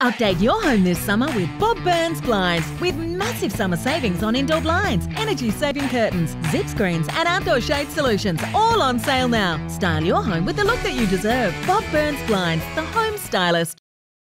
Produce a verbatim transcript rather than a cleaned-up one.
Update your home this summer with Bob Burns Blinds, with massive summer savings on indoor blinds, energy-saving curtains, zip screens and outdoor shade solutions, all on sale now. Style your home with the look that you deserve. Bob Burns Blinds, the home stylist.